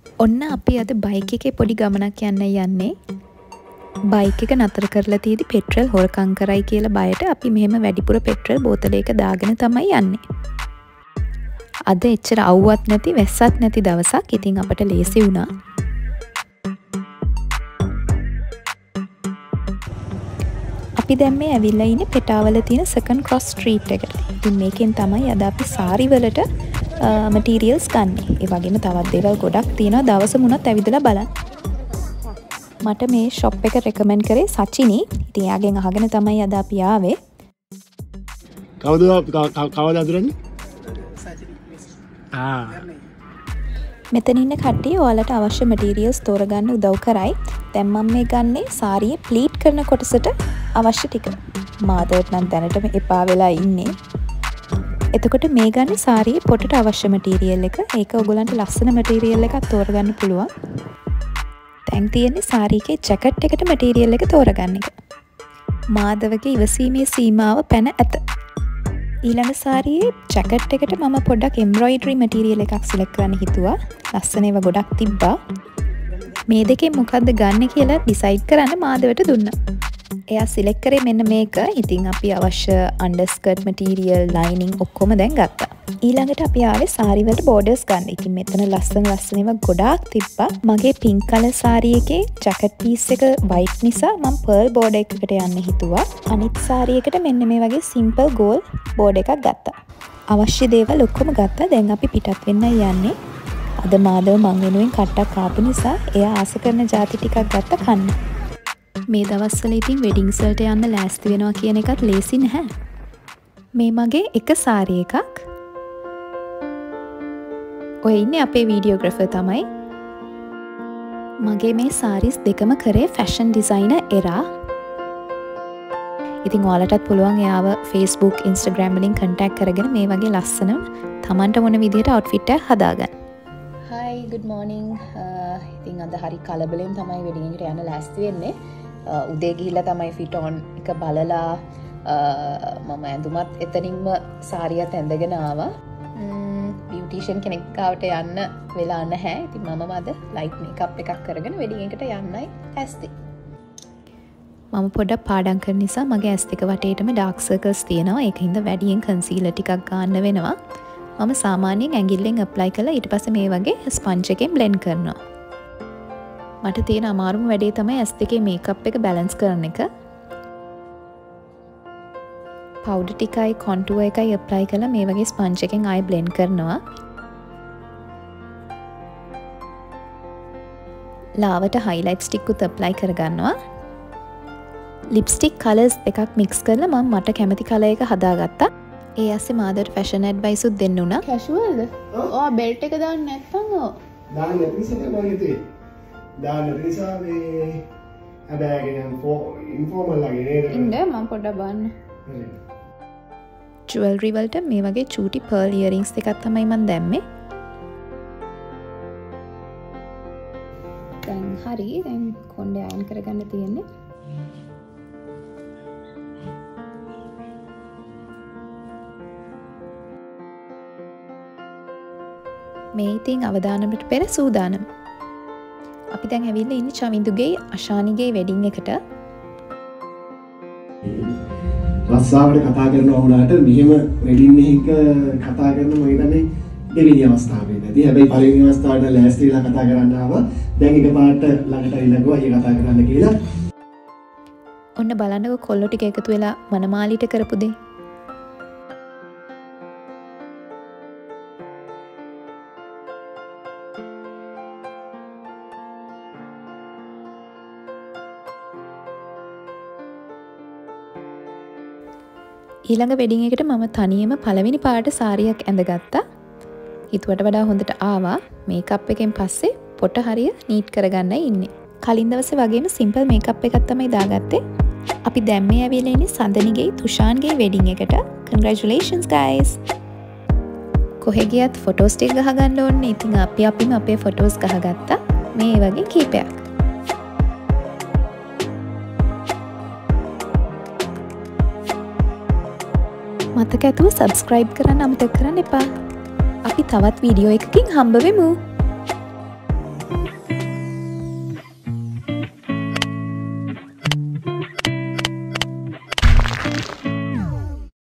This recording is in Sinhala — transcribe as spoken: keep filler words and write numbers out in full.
ඔන්න අපි අද බයික් එකේ පොඩි ගමනක් යන්න යන්නේ. බයික් එක නතර කරලා තියදී පෙට්‍රල් හොරකම් කරයි කියලා බයට අපි මෙහෙම වැඩිපුර පෙට්‍රල් බෝතලයක දාගෙන තමයි යන්නේ. අද එච්චර අවුවත් නැති වැස්සත් නැති දවසක්. ඉතින් අපට ලේසි වුණා. අපි දැන් මේ ඇවිල්ලා ඉන්නේ පෙටාවල තියෙන සෙකන්ඩ් ක්‍රොස් ස්ට්‍රීට් එකට. ඉතින් මේකෙන් තමයි අද අපි සාරි වලට මටීරියල්ස් ගන්නෙ. ඒ වගේම තවත් දේවල් ගොඩක් තියෙනවා. දවස මුණත් ඇවිදලා බලන්න. මට මේ ෂොප් එක රෙකමන්ඩ් කරේ සචිනි. ඉතින් එයාගෙන් අහගෙන තමයි අද අපි ආවේ. කවුද කවුද අඳුරන්නේ? සචිනි. ආ. මෙතන ඉන්න කට්ටිය ඔයාලට අවශ්‍ය මටීරියල්ස් තෝරගන්න උදව් කරයි. දැන් මම මේ ගන්නේ සාරියේ ප්ලීට් කරන කොටසට අවශ්‍ය ටික. මාදර්ට නම් දැනටම එපා වෙලා ඉන්නේ. එතකොට මේ ගන්නේ සාරියේ පොටට අවශ්‍ය මටීරියල් එක. ඒක ඔයගොල්ලන්ට ලස්සන මටීරියල් එකක් තෝරගන්න පුළුවන්. දැන් තියෙන්නේ සාරියේ ජැකට් එකට මටීරියල් එක තෝරගන්න එක. මාදවගේ ඉවසීමේ සීමාව පැන ඇත. ඊළඟ සාරියේ ජැකට් එකට මම පොඩ්ඩක් එම්බ්‍රොයිඩරි මටීරියල් එකක් සිලෙක්ට් කරන්න හිතුවා. ලස්සන ඒවා ගොඩක් තිබ්බා. මේ දෙකෙන් මොකද්ද ගන්න කියලා ඩිසයිඩ් කරන්න මාදවට දුන්නා. එයා සිලෙක්ට් කරේ මෙන්න මේක. ඉතින් අපි අවශ්‍ය අන්ඩර්ස්කර්ට් මටීරියල්, ලයිනින් ඔක්කොම දැන් ගත්තා. ඊළඟට අපි ආවේ සාරි වලට බෝඩර්ස් ගන්න. ඉතින් මෙතන ලස්සන ලස්සන ඒවා ගොඩාක් තිබ්බා. මගේ පින්ක් කලර් සාරි එකේ ජැකට් පීස් එක වයිට් නිසා මම පර්ල් බෝඩර් එකකට යන්න හිතුවා. අනිත් සාරි එකට මෙන්න මේ වගේ සිම්පල් ගෝල් බෝඩර් එකක් ගත්තා. අවශ්‍ය දේවල් ඔක්කොම ගත්තා. දැන් අපි පිටත් වෙන්නයි යන්නේ. අද මාදව මං වෙනුවෙන් කට්ටක් ආපු නිසා එයා ආස කරන ಜಾති ටිකක් ගත්ත කන්න. මේ දවස්වල ඉතින් වෙඩින්ග්ස් වලට යන්න ලෑස්ති වෙනවා කියන එකත් ලේසි නැහැ. මේ මගේ එක සාරි එකක්. ඔය ඉන්නේ අපේ වීඩියෝග්‍රැෆර් තමයි. මගේ මේ සාරිස් දෙකම කරේ ෆැෂන් ඩිසයිනර් එරා. ඉතින් ඔයාලටත් පුළුවන් එයාව Facebook, Instagram වලින් contact කරගෙන මේ වගේ ලස්සන Tamanට මොන විදිහට outfit එකක් හදාගන්න. Hi, good morning. ඉතින් අද හරි කලබලෙන් තමයි වෙඩින් එකට යන්න ලෑස්ති වෙන්නේ. උදේ ගිහිල්ලා තමයි fit on එක බලලා මම ඇඳුමත් එතනින්ම සාරියත් ඇඳගෙන ආවා. බියුටිෂියන් කෙනෙක් ගාවට යන්න වෙලා නැහැ. ඉතින් මමම අද ලයිට් මේකප් එකක් කරගෙන වෙඩින් එකට යන්නයි ඇස්ති. මම පොඩ්ඩක් පාඩම් කරන නිසා මගේ ඇස් දෙක වටේටම ඩාර්ක් සර්කල්ස් තියෙනවා. ඒකින්ද වැඩියෙන් කන්සීලර් ටිකක් ගන්න වෙනවා. මම සාමාන්‍යයෙන් ඇඟිල්ලෙන් ඇප්ලයි කරලා ඊට පස්සේ මේ වගේ ස්පන්ජ් එකෙන් බ්ලෙන්ඩ් කරනවා. මට තියෙන අමාරුම වැඩේ තමයි ඇස් දෙකේ මේකප් එක බැලන්ස් කරන එක. පවුඩර් ටිකයි කොන්ටුවර් එකයි ඇප්ලයි කරලා මේ වගේ ස්පන්ජ් එකෙන් ආයෙ බ්ලෙන්ඩ් කරනවා. ලාවට හයිලයිට්ස් ටිකකුත් ඇප්ලයි කරගන්නවා. ලිප්ස්ටික් කලර්ස් එකක් මික්ස් කරලා මම මට කැමති කලර් එක හදාගත්තා. ඒ ඇස්සේ මාදට ෆැෂන් ඇඩ්වයිස් උත් දෙන්න උනා. කැෂුවල්ද? ඔව් බෙල්ට් එක දාන්න නැත්නම් ඔව්. දාන්න නැතිසම මම හිතුවේ. දාන්න නිසා මේ හැබැයි ඉන්ෆෝමල් ලගේ නේද? ඉන්න මම පොඩ්ඩක් බලන්න. ජුවල්රි වලට මේ වගේ චූටි පර්ල් ඉයරින්ග්ස් එකක් තමයි මම දැම්මේ. දැන් හරි. දැන් කොණ්ඩේ අයන් කරගන්න තියෙන්නේ. මේ ඉතින් අවදානමට පෙර සූදානම්. අපි දැන් ඇවිල්ලා ඉන්නේ චමින්දුගේ අශානිගේ වෙඩින් එකට. රස්සාවට කතා කරනවා වුණාට මෙහෙම වෙඩින් එකක කතා කරන මම හිතන්නේ දෙවෙනි අවස්ථාවේ නැති. හැබැයි පළවෙනි අවස්ථාවට ලෑස්ති වෙලා කතා කරන්න ආවා. දැන් එකපාරට ළඟට ඉලගුවා අයිය කතා කරන්න කියලා. ඔන්න බලන්නකො කොල්ලෝ ටික එකතු වෙලා මනමාලිට කරපු දේ. ඊළඟ වෙඩින් එකට මම තනියම පළවෙනි පාට සාරියක් ඇඳගත්තා. හිතුවට වඩා හොඳට ආවා. මේකප් එකෙන් පස්සේ පොට හරිය නීට් කරගන්නයි ඉන්නේ. කලින් දවසේ වගේම සිම්පල් මේකප් එකක් තමයි දාගත්තේ. අපි දැන් මේ ඇවිල්ලා ඉන්නේ සඳනිගේ තුෂාන්ගේ වෙඩින් එකට. Congratulations guys. කොහෙ ගියත් ෆොටෝස් ටික ගහගන්න ඕනේ. ඉතින් අපි අපිම අපේ ෆොටෝස් ගහගත්තා. මේ වගේ කීපයක්. මතක ඇතුව සබස්ක්‍රයිබ් කරන්න අමතක කරන්න එපා. අපි තවත් වීඩියෝ එකකින් හම්බ වෙමු.